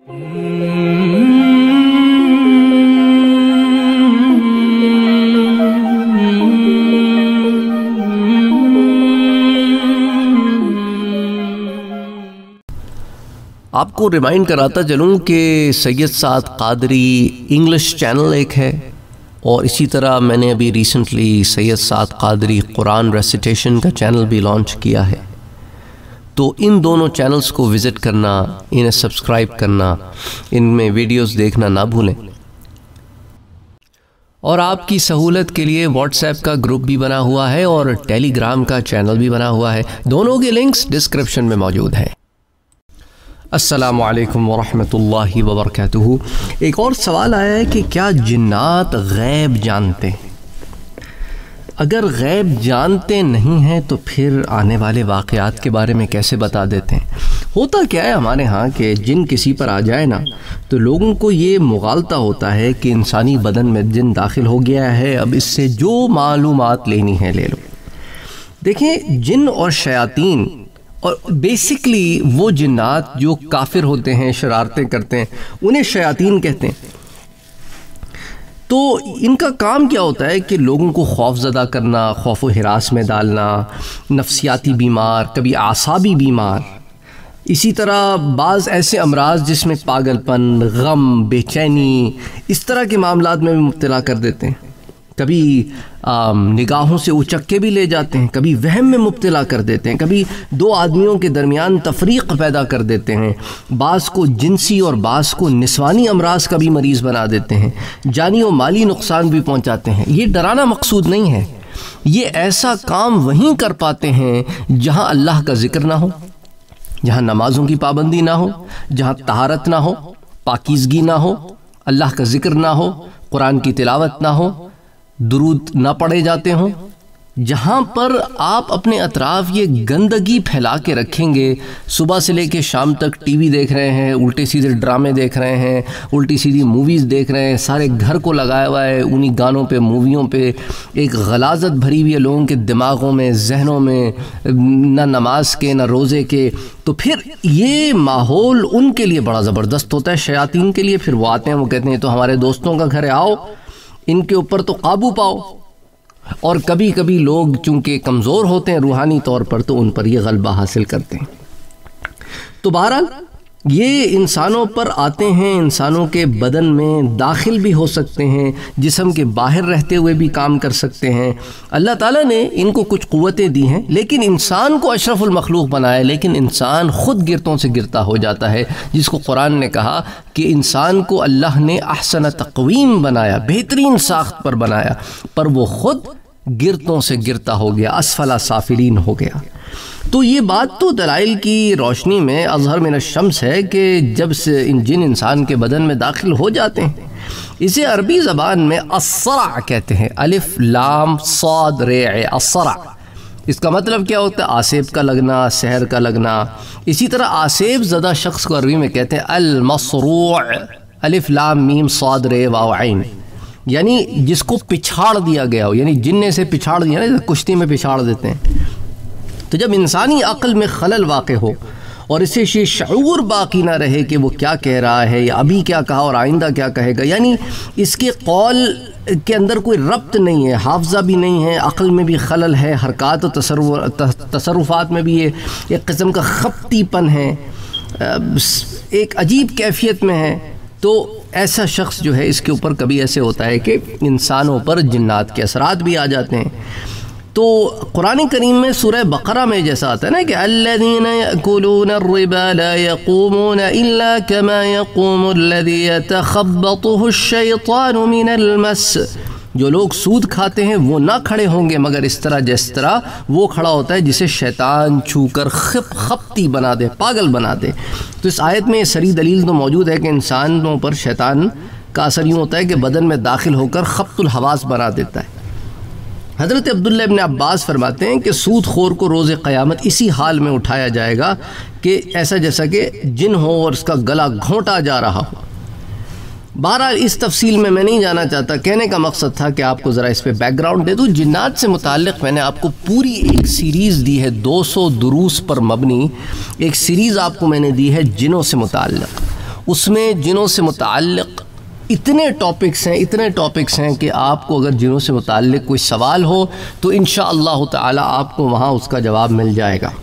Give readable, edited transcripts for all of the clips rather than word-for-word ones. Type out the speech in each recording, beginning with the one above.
آپ کو ریمائنڈ کراتا چلوں کہ سید سعد قادری انگلش چینل ایک ہے، اور اسی طرح میں نے ابھی ریسنٹلی سید سعد قادری قرآن ریسیٹیشن کا چینل بھی لانچ کیا ہے۔ تو ان دونوں چینلز کو وزٹ کرنا، انہیں سبسکرائب کرنا، ان میں ویڈیوز دیکھنا نہ بھولیں۔ اور آپ کی سہولت کے لیے واٹس ایپ کا گروپ بھی بنا ہوا ہے اور ٹیلی گرام کا چینل بھی بنا ہوا ہے، دونوں کے لنکس ڈسکرپشن میں موجود ہیں۔ السلام علیکم ورحمۃ اللہ وبرکاتہ۔ ایک اور سوال آیا ہے کہ کیا جنات غیب جانتے ہیں؟ اگر غیب جانتے نہیں ہیں تو پھر آنے والے واقعات کے بارے میں کیسے بتا دیتے ہیں؟ ہوتا کیا ہے ہمارے ہاں کہ جن کسی پر آ جائے نا تو لوگوں کو یہ مغالطہ ہوتا ہے کہ انسانی بدن میں جن داخل ہو گیا ہے، اب اس سے جو معلومات لینی ہے لے لو۔ دیکھیں، جن اور شیاطین اور بیسکلی وہ جنات جو کافر ہوتے ہیں، شرارتیں کرتے ہیں، انہیں شیاطین کہتے ہیں۔ تو ان کا کام کیا ہوتا ہے کہ لوگوں کو خوف زدہ کرنا، خوف و ہراس میں ڈالنا، نفسیاتی بیمار، کبھی اعصابی بیمار، اسی طرح بعض ایسے امراض جس میں پاگل پن، غم، بے چینی، اس طرح کے معاملات میں بھی مبتلا کر دیتے ہیں۔ کبھی نگاہوں سے اچک کے بھی لے جاتے ہیں، کبھی وہم میں مبتلا کر دیتے ہیں، کبھی دو آدمیوں کے درمیان تفریق پیدا کر دیتے ہیں، بعض کو جنسی اور بعض کو نسوانی امراض کا بھی مریض بنا دیتے ہیں، جانی و مالی نقصان بھی پہنچاتے ہیں۔ یہ ڈرانا مقصود نہیں ہے، یہ ایسا کام وہیں کر پاتے ہیں جہاں اللہ کا ذکر نہ ہو، جہاں نمازوں کی پابندی نہ ہو، جہاں طہارت نہ ہو، پاکیزگی نہ ہو، اللہ کا ذکر نہ ہو، قرآن کی تلاوت نہ ہو، درود نہ پڑھے جاتے ہوں۔ جہاں پر آپ اپنے اطراف یہ گندگی پھیلا کے رکھیں گے، صبح سے لے کے شام تک ٹی وی دیکھ رہے ہیں، الٹے سیدھے ڈرامے دیکھ رہے ہیں، الٹی سیدھی موویز دیکھ رہے ہیں، سارے گھر کو لگایا ہوا ہے انہی گانوں پہ، موویوں پہ، ایک غلاظت بھری ہوئی ہے لوگوں کے دماغوں میں، ذہنوں میں، نہ نماز کے نہ روزے کے، تو پھر یہ ماحول ان کے لیے بڑا زبردست ہوتا ہے، شیاطین کے لیے۔ پھر وہ آتے ہیں، وہ کہتے ہیں تو ہمارے دوستوں کا گھر ہے، آؤ ان کے اوپر تو قابو پاؤ۔ اور کبھی کبھی لوگ چونکہ کمزور ہوتے ہیں روحانی طور پر تو ان پر یہ غلبہ حاصل کرتے ہیں۔ تو بہرحال یہ انسانوں پر آتے ہیں، انسانوں کے بدن میں داخل بھی ہو سکتے ہیں، جسم کے باہر رہتے ہوئے بھی کام کر سکتے ہیں۔ اللہ تعالیٰ نے ان کو کچھ قوتیں دی ہیں، لیکن انسان کو اشرف المخلوق بنایا، لیکن انسان خود گرتوں سے گرتا ہو جاتا ہے، جس کو قرآن نے کہا کہ انسان کو اللہ نے احسن تقویم بنایا، بہترین ساخت پر بنایا، پر وہ خود گرتوں سے گرتا ہو گیا، اسفل سافلین ہو گیا۔ تو یہ بات تو دلائل کی روشنی میں اظہر من الشمس ہے کہ جب سے جن انسان کے بدن میں داخل ہو جاتے ہیں، اسے عربی زبان میں الصرع کہتے ہیں، الف لام صاد ریع، الصرع۔ اس کا مطلب کیا ہوتا ہے؟ آسیب کا لگنا، سحر کا لگنا۔ اسی طرح آسیب زدہ شخص کو عربی میں کہتے ہیں المصروع، الف لام میم صاد ریع واو عین، یعنی جس کو پچھاڑ دیا گیا ہو، یعنی جن نے سے پچھاڑ دیا نا، کشتی میں پچھاڑ دیتے ہیں۔ تو جب انسانی عقل میں خلل واقع ہو اور اسے یہ شعور باقی نہ رہے کہ وہ کیا کہہ رہا ہے یا ابھی کیا کہا اور آئندہ کیا کہے گا، یعنی اس کے قول کے اندر کوئی ربط نہیں ہے، حافظہ بھی نہیں ہے، عقل میں بھی خلل ہے، حرکات و تصرفات میں بھی یہ ایک قسم کا خبتی پن ہے، ایک عجیب کیفیت میں ہے، تو ایسا شخص جو ہے اس کے اوپر کبھی ایسے ہوتا ہے کہ انسانوں پر جنات کے اثرات بھی آ جاتے ہیں۔ تو قرآن کریم میں سورہ بقرہ میں جیسا آتا ہے نا کہ الذین یأکلون الربا لا یقومون الا کما یقوم الذی یتخبطه الشیطان من المس، جو لوگ سود کھاتے ہیں وہ نہ کھڑے ہوں گے مگر اس طرح جس طرح وہ کھڑا ہوتا ہے جسے شیطان چھو کر خپتی بنا دے، پاگل بنا دے۔ تو اس آیت میں یہ صریح دلیل تو موجود ہے کہ انسانوں پر شیطان کا اثر یوں ہوتا ہے کہ بدن میں داخل ہو کر خبط الحواس بنا دیتا ہے۔ حضرت عبداللہ ابن عباس فرماتے ہیں کہ سود خور کو روز قیامت اسی حال میں اٹھایا جائے گا کہ ایسا جیسا کہ جن ہو اور اس کا گلا گھونٹا جا رہا ہو۔ بہرحال اس تفصیل میں نہیں جانا چاہتا، کہنے کا مقصد تھا کہ آپ کو ذرا اس پہ بیک گراؤنڈ دے دوں۔ جنات سے متعلق میں نے آپ کو پوری ایک سیریز دی ہے، 200 دروس پر مبنی ایک سیریز آپ کو میں نے دی ہے جنوں سے متعلق، اس میں جنوں سے متعلق اتنے ٹاپکس ہیں کہ آپ کو اگر جنوں سے متعلق کوئی سوال ہو تو انشاءاللہ تعالی آپ کو وہاں اس کا جواب مل جائے گا۔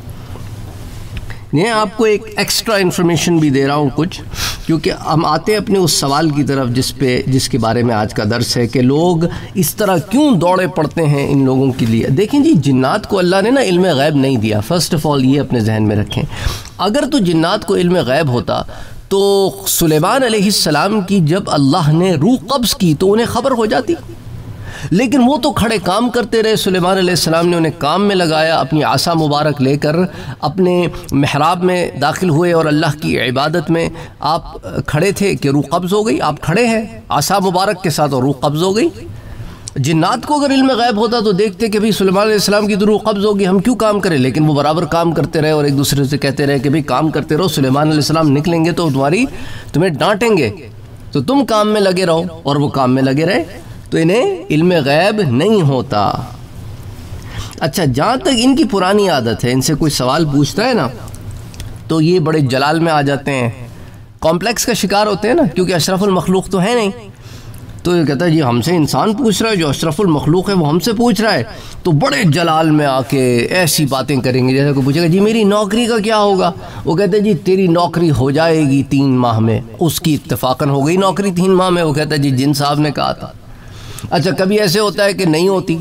میں آپ کو ایک ایکسٹرا انفارمیشن بھی دے رہا ہوں کچھ، کیونکہ ہم آتے ہیں اپنے اس سوال کی طرف جس کے بارے میں آج کا درس ہے کہ لوگ اس طرح کیوں دوڑے پڑتے ہیں ان لوگوں کے لیے۔ دیکھیں جی، جنات کو اللہ نے نا علم غیب نہیں دیا، فرسٹ آف آل یہ اپنے ذہن میں رکھیں۔ اگر تو جنات کو علم غیب ہوتا تو سلیمان علیہ السلام کی جب اللہ نے روح قبض کی تو انہیں خبر ہو جاتی، لیکن وہ تو کھڑے کام کرتے رہے۔ سلیمان علیہ السلام نے انہیں کام میں لگایا، اپنی عصا مبارک لے کر اپنے محراب میں داخل ہوئے اور اللہ کی عبادت میں آپ کھڑے تھے کہ روح قبض ہو گئی، آپ کھڑے ہیں عصا مبارک کے ساتھ اور روح قبض ہو گئی۔ جنات کو اگر علم غیب ہوتا تو دیکھتے کہ بھئی سلیمان علیہ السلام کی تو روح قبض ہوگی، ہم کیوں کام کریں، لیکن وہ برابر کام کرتے رہے اور ایک دوسرے سے کہتے رہے کہ بھئی کام کرتے رہو، سلیمان علیہ السلام نکلیں گے تو تمہیں ڈانٹیں گے، تو تم کام میں لگے رہو، اور وہ کام میں لگے رہے، تو انہیں علم غیب نہیں ہوتا۔ اچھا، جہاں تک ان کی پرانی عادت ہے، ان سے کوئی سوال پوچھتا ہے نا تو یہ بڑے جلال میں آ جاتے ہیں، کمپلیکس کا شکار ہوتے ہیں نا، کیونکہ اشرف المخلوق تو ہے نہیں، تو یہ کہتا ہے جی ہم سے انسان پوچھ رہا ہے، جو اشرف المخلوق ہے وہ ہم سے پوچھ رہا ہے، تو بڑے جلال میں آ کے ایسی باتیں کریں گے جیسے کوئی پوچھے گا جی میری نوکری کا کیا ہوگا، وہ کہتے ہیں جی تیری نوکری ہو جائے گی 3 ماہ میں، اس کی اتفاقاً ہو گئی نوکری 3 ماہ میں، وہ کہتا ہے جی جن صاحب نے کہا تھا۔ اچھا، کبھی ایسے ہوتا ہے کہ نہیں ہوتی،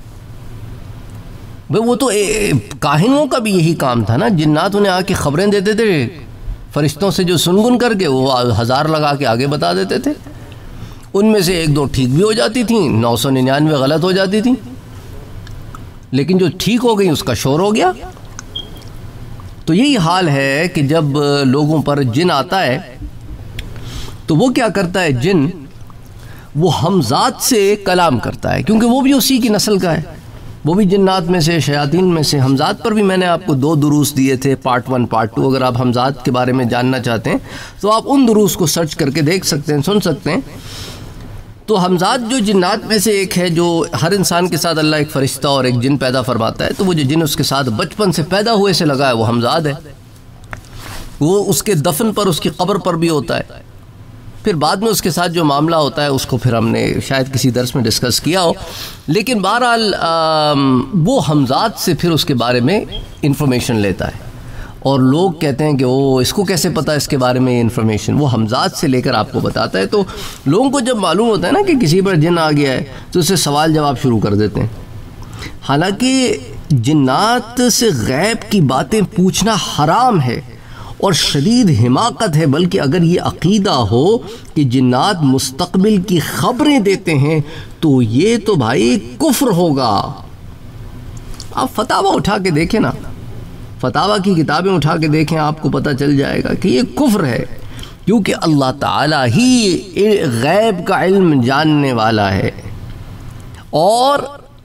وہ تو کاہنوں کا بھی یہی کام تھا نا، جنات انہیں آ کے خبریں دیتے تھے فرشتوں سے، جو سنگن کر کے وہ 1000 لگا کے آگے بتا دیتے تھے، ان میں سے 1-2 ٹھیک بھی ہو جاتی تھیں، 999 غلط ہو جاتی تھیں، لیکن جو ٹھیک ہو گئی اس کا شور ہو گیا۔ تو یہی حال ہے کہ جب لوگوں پر جن آتا ہے تو وہ کیا کرتا ہے، جن وہ حمزات سے کلام کرتا ہے، کیونکہ وہ بھی اسی کی نسل کا ہے، وہ بھی جنات میں سے، شیاطین میں سے۔ حمزات پر بھی میں نے آپ کو 2 دروس دیے تھے، پارٹ 1 پارٹ 2، اگر آپ حمزات کے بارے میں جاننا چاہتے ہیں تو آپ ان دروس کو سرچ کر کے دیکھ سکتے ہیں، سن سکتے ہیں۔ تو حمزات جو جنات میں سے ایک ہے، جو ہر انسان کے ساتھ اللہ ایک فرشتہ اور ایک جن پیدا فرماتا ہے، تو وہ جو جن اس کے ساتھ بچپن سے پیدا ہوئے سے لگا ہے وہ حمزات ہے، وہ اس کے دفن پر، اس کی قبر پر بھی ہوتا ہے، پھر بعد میں اس کے ساتھ جو معاملہ ہوتا ہے اس کو پھر ہم نے شاید کسی درس میں ڈسکس کیا ہو، لیکن بہرحال وہ حمزات سے پھر اس کے بارے میں انفارمیشن لیتا ہے، اور لوگ کہتے ہیں کہ اس کو کیسے پتہ اس کے بارے میں یہ انفارمیشن، وہ حمزات سے لے کر آپ کو بتاتا ہے۔ تو لوگوں کو جب معلوم ہوتا ہے نا کہ کسی پر جن آ گیا ہے تو اس سے سوال جواب شروع کر دیتے ہیں، حالانکہ جنات سے غیب کی باتیں پوچھنا حرام ہے اور شدید حماقت ہے، بلکہ اگر یہ عقیدہ ہو کہ جنات مستقبل کی خبریں دیتے ہیں تو یہ تو بھائی کفر ہوگا۔ آپ فتاوی اٹھا کے دیکھیں نا، فتاوی کی کتابیں اٹھا کے دیکھیں، آپ کو پتہ چل جائے گا کہ یہ کفر ہے، کیونکہ اللہ تعالیٰ ہی غیب کا علم جاننے والا ہے، اور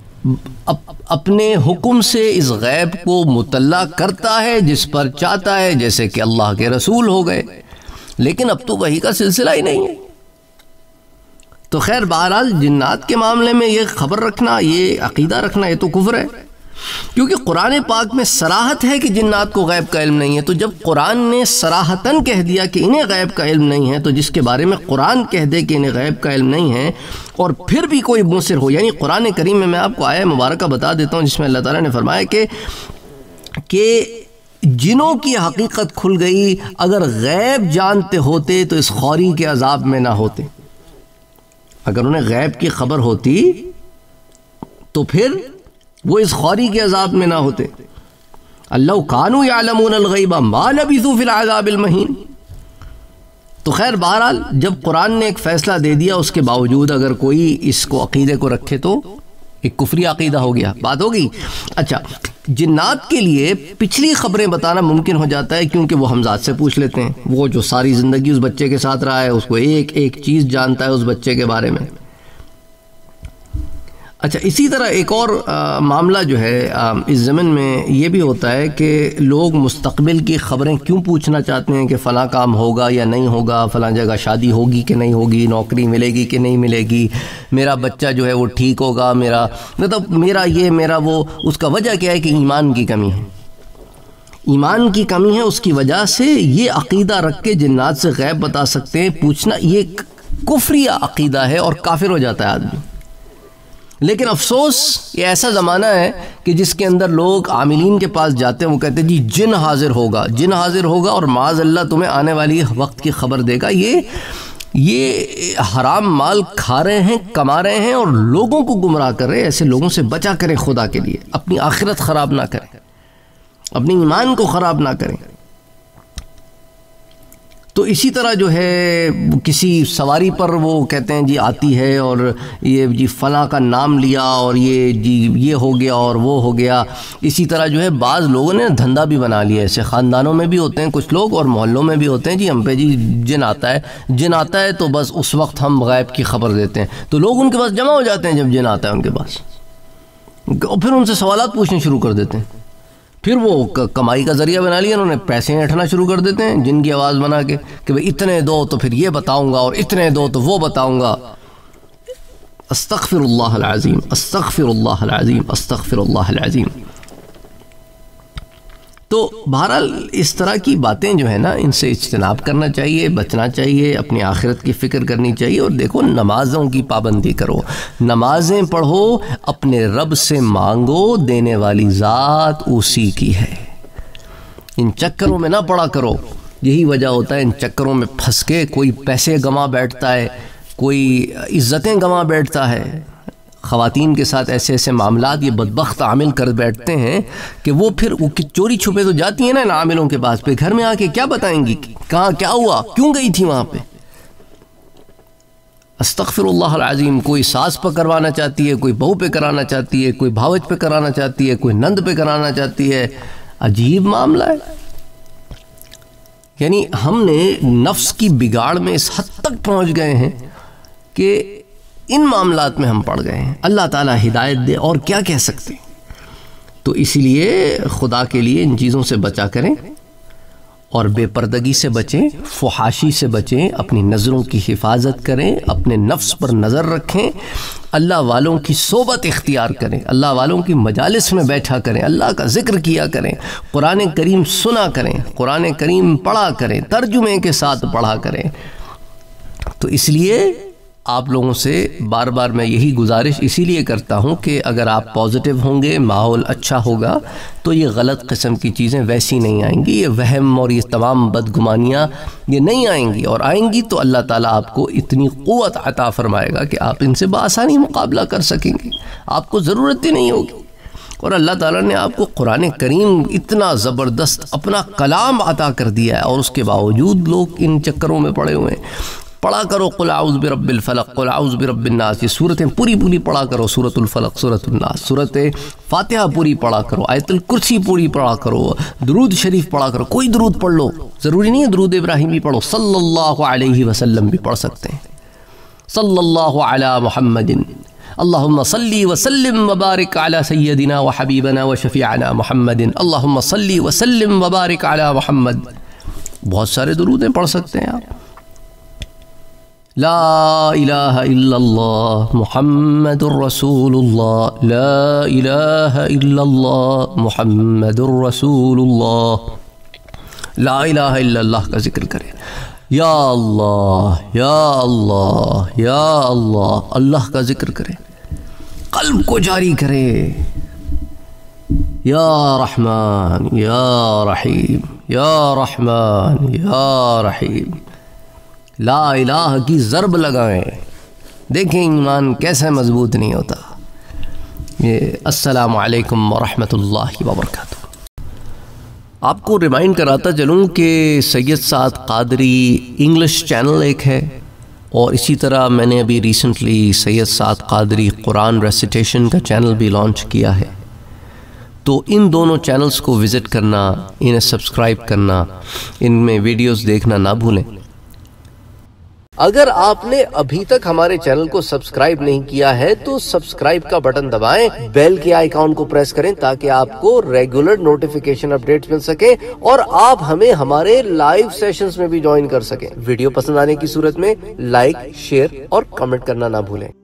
اپنے حکم سے اس غیب کو مطلع کرتا ہے جس پر چاہتا ہے، جیسے کہ اللہ کے رسول ہو گئے، لیکن اب تو وحی کا سلسلہ ہی نہیں ہے۔ تو خیر، بہرحال جنات کے معاملے میں یہ خبر رکھنا، یہ عقیدہ رکھنا، یہ تو کفر ہے، کیونکہ قرآن پاک میں صراحت ہے کہ جنات کو غیب کا علم نہیں ہے۔ تو جب قرآن نے صراحتاً کہہ دیا کہ انہیں غیب کا علم نہیں ہے، تو جس کے بارے میں قرآن کہہ دے کہ انہیں غیب کا علم نہیں ہے اور پھر بھی کوئی مصر ہو، یعنی قرآن کریم میں آپ کو آیہ مبارکہ بتا دیتا ہوں جس میں اللہ تعالیٰ نے فرمایا کہ جنوں کی حقیقت کھل گئی، اگر غیب جانتے ہوتے تو اس خوری کے عذاب میں نہ ہوتے۔ اگر انہیں غیب کی خبر ہوتی تو پھر وہ اس خوری کے عذاب میں نہ ہوتے۔ اللہ کانوا یعلمون الغیب ما لبثوا فی العذاب المہین۔ تو خیر، بہرحال جب قرآن نے ایک فیصلہ دے دیا، اس کے باوجود اگر کوئی اس کو عقیدے کو رکھے تو ایک کفری عقیدہ ہو گیا، بات ہوگی۔ اچھا، جنات کے لیے پچھلی خبریں بتانا ممکن ہو جاتا ہے کیونکہ وہ حمزات سے پوچھ لیتے ہیں، وہ جو ساری زندگی اس بچے کے ساتھ رہا ہے، اس کو ایک ایک چیز جانتا ہے اس بچے کے بارے میں۔ اچھا، اسی طرح ایک اور معاملہ جو ہے اس زمن میں یہ بھی ہوتا ہے کہ لوگ مستقبل کی خبریں کیوں پوچھنا چاہتے ہیں کہ فلاں کام ہوگا یا نہیں ہوگا، فلاں جگہ شادی ہوگی کہ نہیں ہوگی، نوکری ملے گی کہ نہیں ملے گی، میرا بچہ جو ہے وہ ٹھیک ہوگا، میرا وہ، اس کا وجہ کیا ہے کہ ایمان کی کمی ہے۔ ایمان کی کمی ہے، اس کی وجہ سے یہ عقیدہ رکھ کے جنات سے غیب بتا سکتے ہیں پوچھنا، یہ کفری عقیدہ ہے اور کافر ہو جاتا ہے آدمی۔ لیکن افسوس یہ ایسا زمانہ ہے کہ جس کے اندر لوگ عاملین کے پاس جاتے ہیں، وہ کہتے ہیں جی جن حاضر ہوگا، جن حاضر ہوگا اور معاذ اللہ تمہیں آنے والی وقت کی خبر دے گا۔ یہ حرام مال کھا رہے ہیں، کما رہے ہیں اور لوگوں کو گمراہ کر رہے ہیں۔ ایسے لوگوں سے بچا کریں خدا کے لیے، اپنی آخرت خراب نہ کریں، اپنی ایمان کو خراب نہ کریں۔ تو اسی طرح جو ہے کسی سواری پر وہ کہتے ہیں جی آتی ہے اور یہ جی فلاں کا نام لیا اور یہ جی یہ ہو گیا اور وہ ہو گیا۔ اسی طرح جو ہے بعض لوگوں نے دھندا بھی بنا لیا، ایسے خاندانوں میں بھی ہوتے ہیں کچھ لوگ اور محلوں میں بھی ہوتے ہیں، جی ہم پہ جی جن آتا ہے تو بس اس وقت ہم غیب کی خبر دیتے ہیں۔ تو لوگ ان کے پاس جمع ہو جاتے ہیں جب جن آتا ہے ان کے پاس، اور پھر ان سے سوالات پوچھنے شروع کر دیتے ہیں۔ پھر وہ کمائی کا ذریعہ بنا لیا انہوں نے، پیسے اٹھنا شروع کر دیتے ہیں جن کی آواز بنا کے کہ بھئی اتنے دو تو پھر یہ بتاؤں گا اور اتنے دو تو وہ بتاؤں گا۔ استغفر اللہ العظیم، استغفر اللہ العظیم، استغفر اللہ العظیم۔ تو بہرحال اس طرح کی باتیں جو ہے نا، ان سے اجتناب کرنا چاہیے، بچنا چاہیے، اپنی آخرت کی فکر کرنی چاہیے۔ اور دیکھو نمازوں کی پابندی کرو، نمازیں پڑھو، اپنے رب سے مانگو، دینے والی ذات اسی کی ہے۔ ان چکروں میں نہ پڑا کرو، یہی وجہ ہوتا ہے ان چکروں میں پھنس کے کوئی پیسے گما بیٹھتا ہے، کوئی عزتیں گما بیٹھتا ہے۔ خواتین کے ساتھ ایسے ایسے معاملات یہ بدبخت عامل کر بیٹھتے ہیں کہ وہ پھر چوری چھپے تو جاتی ہیں نا ان عاملوں کے پاس، پہ گھر میں آ کے کیا بتائیں گی کہاں کیا ہوا، کیوں گئی تھی وہاں پہ۔ استغفر اللہ العظیم۔ کوئی ساس پہ کروانا چاہتی ہے، کوئی بہو پہ کرانا چاہتی ہے، کوئی بھاوج پہ کرانا چاہتی ہے، کوئی نند پہ کرانا چاہتی ہے۔ عجیب معاملہ ہے۔ یعنی ہم نے نفس کی بگاڑ میں اس حد تک پہنچ گئے ہیں کہ ان معاملات میں ہم پڑ گئے ہیں۔ اللہ تعالیٰ ہدایت دے، اور کیا کہہ سکتے۔ تو اسی لیے خدا کے لیے ان چیزوں سے بچا کریں اور بے پردگی سے بچیں، فحاشی سے بچیں، اپنی نظروں کی حفاظت کریں، اپنے نفس پر نظر رکھیں، اللہ والوں کی صحبت اختیار کریں، اللہ والوں کی مجالس میں بیٹھا کریں، اللہ کا ذکر کیا کریں، قرآن کریم سنا کریں، قرآن کریم پڑھا کریں، ترجمے کے ساتھ پڑھا کریں۔ تو اس لیے آپ لوگوں سے بار بار میں یہی گزارش اسی لیے کرتا ہوں کہ اگر آپ پازیٹیو ہوں گے، ماحول اچھا ہوگا، تو یہ غلط قسم کی چیزیں ویسی نہیں آئیں گی، یہ وہم اور یہ تمام بدگمانیاں یہ نہیں آئیں گی، اور آئیں گی تو اللہ تعالیٰ آپ کو اتنی قوت عطا فرمائے گا کہ آپ ان سے بآسانی مقابلہ کر سکیں گے، آپ کو ضرورت ہی نہیں ہوگی۔ اور اللہ تعالیٰ نے آپ کو قرآن کریم اتنا زبردست اپنا کلام عطا کر دیا ہے، اور اس کے باوجود لوگ ان چکروں میں پڑے ہوئے ہیں۔ پڑھا کرو قل اعوذ برب الفلق، قل اعوذ برب الناس، یہ صورتیں پوری پڑھا کرو، سورۃ الفلق، سورۃ الناس، سورۃ فاتحہ پوری پڑھا کرو، آیت الکرسی پوری پڑھا کرو، درود شریف پڑھا کرو، کوئی درود پڑھ لو، ضروری نہیں ہے درود ابراہیمی پڑھو، صلی اللہ علیہ وسلم بھی پڑھ سکتے ہیں، صلی اللہ علی محمد، اللہم صلی وسلم وبارک علی سیدنا وحبیبنا وشفیعنا محمد، اللہم صلی وسلم وبارک علی محمد۔ بہت سارے درودیں پڑھ سکتے ہیں آپ۔ لا الہ الا اللہ محمد الرسول اللہ، لا الہ الا اللہ محمد الرسول اللہ۔ لا الہ الا اللہ کا ذکر کریں، یا اللہ یا اللہ یا اللہ، اللہ کا ذکر کریں، قلب کو جاری کریں، یا رحمان یا رحیم، یا رحمان یا رحیم۔ لا الہ کی ضرب لگائیں، دیکھیں ایمان کیسے مضبوط نہیں ہوتا۔ السلام علیکم ورحمۃ اللہ وبرکاتہ۔ آپ کو ریمائنڈ کراتا چلوں کہ سید سعد قادری انگلش چینل ایک ہے، اور اسی طرح میں نے ابھی ریسنٹلی سید سعد قادری قرآن ریسیٹیشن کا چینل بھی لانچ کیا ہے۔ تو ان دونوں چینلز کو وزٹ کرنا، انہیں سبسکرائب کرنا، ان میں ویڈیوز دیکھنا نہ بھولیں۔ اگر آپ نے ابھی تک ہمارے چینل کو سبسکرائب نہیں کیا ہے تو سبسکرائب کا بٹن دبائیں، بیل کے آئیکن کو پریس کریں تاکہ آپ کو ریگولر نوٹیفیکیشن اپڈیٹس مل سکے اور آپ ہمیں ہمارے لائیو سیشنز میں بھی جوائن کر سکیں۔ ویڈیو پسند آنے کی صورت میں لائک، شیئر اور کمنٹ کرنا نہ بھولیں۔